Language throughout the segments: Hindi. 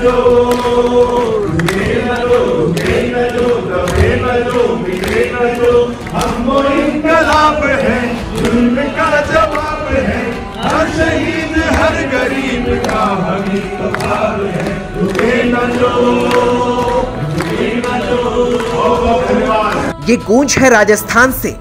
हम वो इंकलाब है, जुल्म का जवाब है, हर शहीद हर गरीब का हम इत्तेफाक है। रुके न जो। ये गूंज है राजस्थान से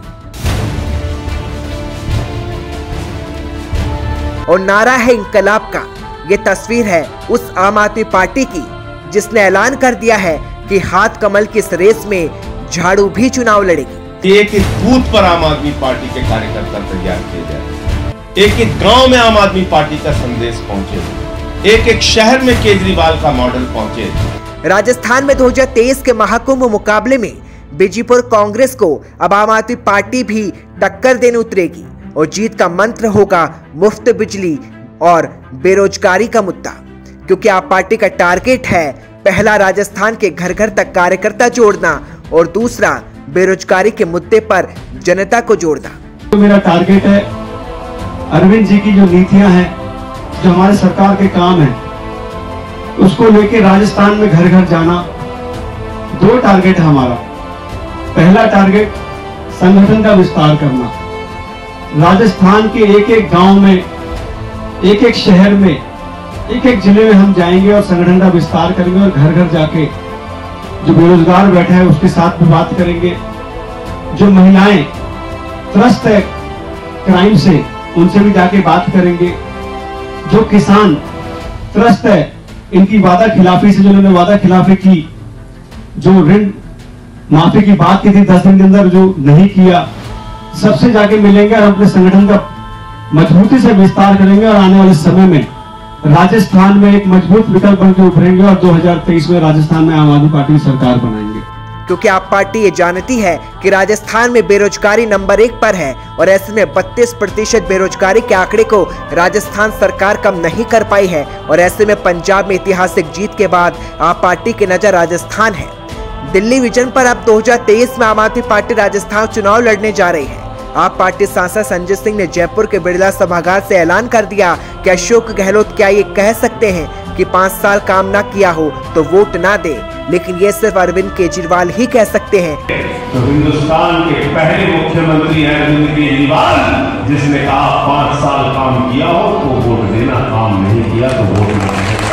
और नारा है इंकलाब का। ये तस्वीर है उस आम आदमी पार्टी की जिसने ऐलान कर दिया है कि हाथ कमल की इस रेस में झाड़ू भी चुनाव लड़ेगी। एक एक बूथ पर आम आदमी पार्टी के कार्यकर्ता तैयार किए जाए, एक एक गांव में आम आदमी पार्टी का संदेश पहुंचे, एक एक शहर में केजरीवाल का मॉडल पहुंचे। राजस्थान में 2023 के महाकुंभ मुकाबले में बीजेपी कांग्रेस को अब आम आदमी पार्टी भी टक्कर देने उतरेगी और जीत का मंत्र होगा मुफ्त बिजली और बेरोजगारी का मुद्दा, क्योंकि आप पार्टी का टारगेट है पहला राजस्थान के घर घर तक कार्यकर्ता जोड़ना और दूसरा बेरोजगारी के मुद्दे पर जनता को जोड़ना। तो मेरा टारगेट है अरविंद जी की जो नीतियां हैं, जो हमारे सरकार के काम हैं, उसको लेके राजस्थान में घर घर जाना। दो टारगेट है हमारा। पहला टारगेट संगठन का विस्तार करना। राजस्थान के एक एक गांव में, एक एक शहर में, एक एक जिले में हम जाएंगे और संगठन का विस्तार करेंगे और घर घर जाके जो बेरोजगार बैठा है उसके साथ भी बात करेंगे। जो महिलाएं त्रस्त है क्राइम से, उनसे भी जाके बात करेंगे। जो किसान त्रस्त है इनकी वादा खिलाफी से, जो इन्होंने वादा खिलाफी की, जो ऋण माफी की बात की थी 10 दिन के अंदर जो नहीं किया, सबसे जाके मिलेंगे और अपने संगठन का मजबूती से विस्तार करेंगे और आने वाले समय में राजस्थान में एक मजबूत विकल्प बनकर उभरेंगे और 2023 में राजस्थान में आम आदमी पार्टी की सरकार बनाएंगे। क्योंकि आप पार्टी ये जानती है कि राजस्थान में बेरोजगारी नंबर 1 पर है और ऐसे में 32% बेरोजगारी के आंकड़े को राजस्थान सरकार कम नहीं कर पाई है और ऐसे में पंजाब में ऐतिहासिक जीत के बाद आप पार्टी की नजर राजस्थान है। दिल्ली विजन पर अब 2023 में आम आदमी पार्टी राजस्थान चुनाव लड़ने जा रही है। आप पार्टी सांसद संजय सिंह ने जयपुर के बिरला सभागार से ऐलान कर दिया कि अशोक गहलोत क्या ये कह सकते हैं कि 5 साल काम ना किया हो तो वोट ना दे, लेकिन ये सिर्फ अरविंद केजरीवाल ही कह सकते हैं। तो हिंदुस्तान के पहले मुख्यमंत्री हैं अरविंद केजरीवाल, जिसने कहा 5 साल काम किया हो तो वोट देना, काम नहीं किया तो वोट ना देना।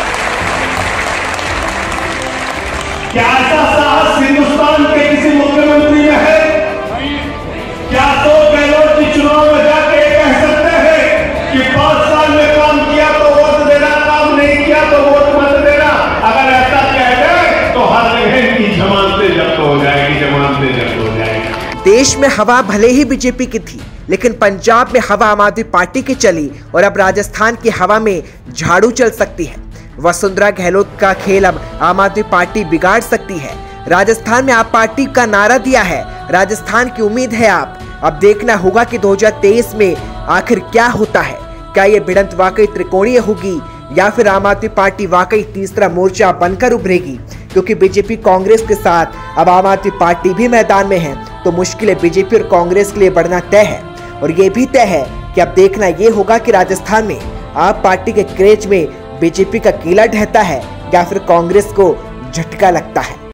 क्या ऐसा साहस हिंदुस्तान के किसी मुख्यमंत्री में है? क्या तो गहलोत जी चुनाव में जाके कह सकते हैं कि 5 साल में काम किया तो वोट देना, काम नहीं किया तो वोट मत देना? अगर ऐसा कह दे तो हर जगह की जमानतें जब्त हो जाएगी, जमानतें जब्त हो जाएगी। देश में हवा भले ही बीजेपी की थी, लेकिन पंजाब में हवा आम आदमी पार्टी की चली और अब राजस्थान की हवा में झाड़ू चल सकती है। वसुंधरा गहलोत का खेल अब आम आदमी पार्टी बिगाड़ सकती है। राजस्थान में आप पार्टी का नारा दिया है, राजस्थान की उम्मीद है आप। अब देखना होगा कि 2023 में आखिर क्या होता है। क्या ये भिड़ंत वाकई त्रिकोणीय होगी या फिर आम आदमी पार्टी वाकई तीसरा मोर्चा बनकर उभरेगी? क्योंकि बीजेपी कांग्रेस के साथ अब आम आदमी पार्टी भी मैदान में है, तो मुश्किलें बीजेपी और कांग्रेस के लिए बढ़ना तय है। और ये भी तय है कि अब देखना ये होगा कि राजस्थान में आप पार्टी के क्रेज में बीजेपी का कीला ढहता है या फिर कांग्रेस को झटका लगता है।